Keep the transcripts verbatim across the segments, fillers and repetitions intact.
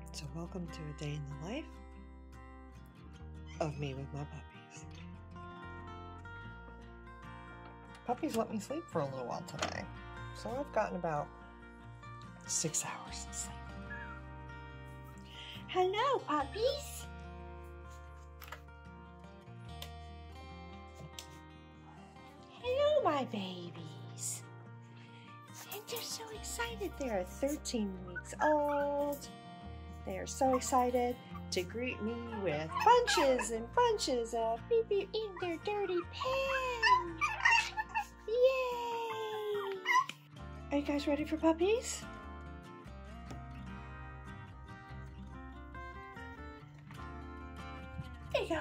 So welcome to a day in the life of me with my puppies. Puppies let me sleep for a little while today. So I've gotten about six hours of sleep. Hello, puppies. Hello, my babies. And they're so excited. They're thirteen weeks old. They are so excited to greet me with bunches and bunches of beep beep in their dirty pen. Yay! Are you guys ready for puppies? There you go.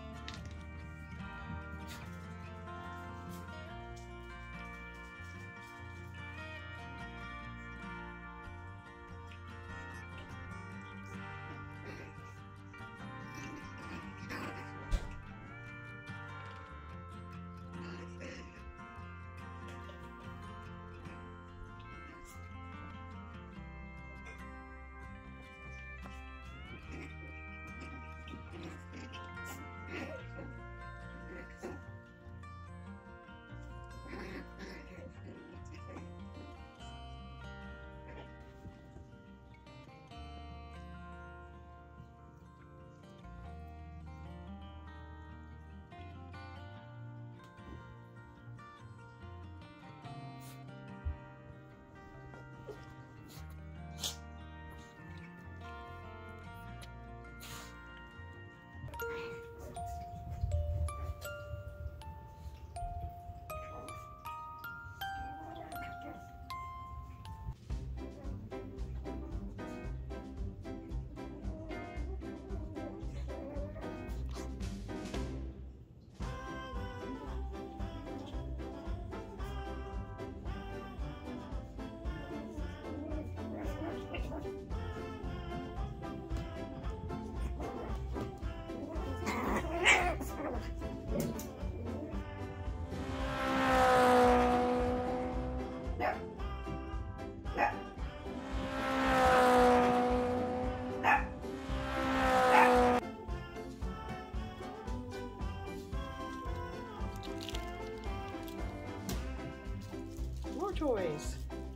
More toys.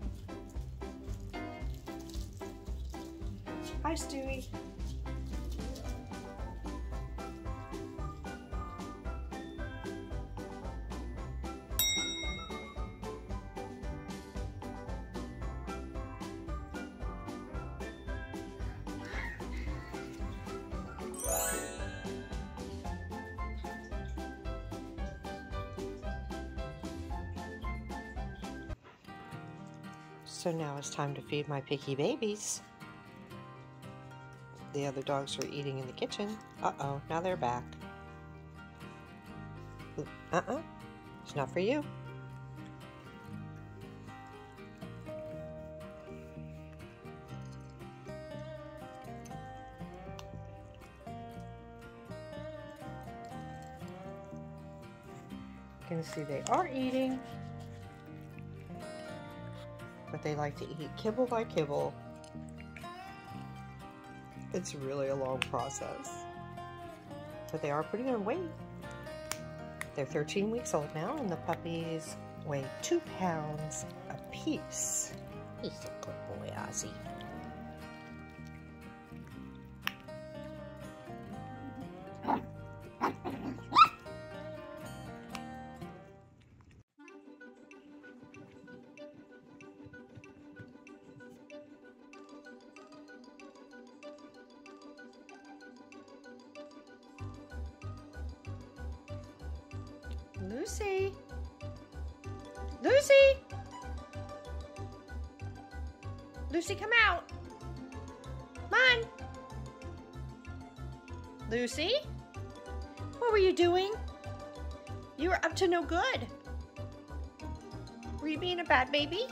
Hi, Stewie. So now it's time to feed my picky babies. The other dogs are eating in the kitchen. Uh-oh, now they're back. Uh-uh, it's not for you. You can see they are eating. But they like to eat kibble by kibble. It's really a long process. But they are putting on weight. They're thirteen weeks old now, and the puppies weigh two pounds apiece. He's a good boy, Ozzy. Lucy! Lucy! Lucy, come out! Come on! Lucy? What were you doing? You were up to no good. Were you being a bad baby?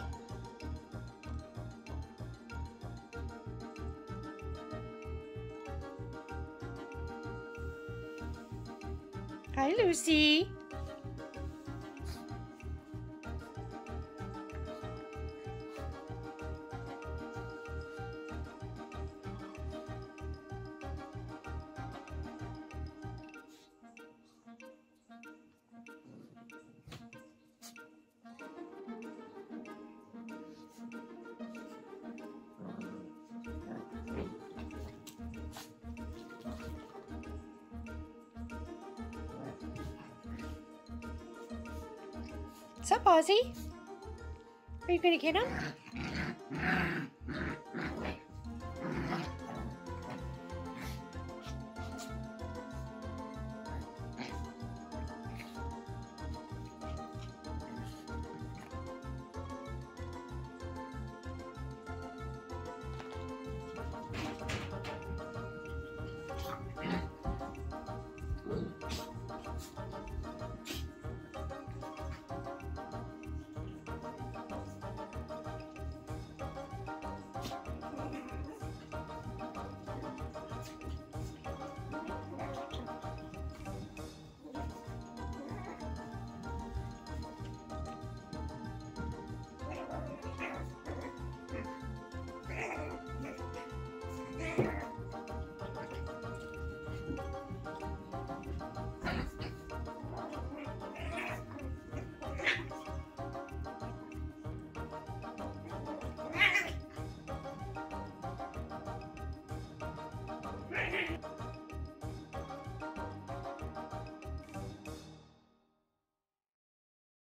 Hi, Lucy. What's up, Ozzy? Are you gonna get him?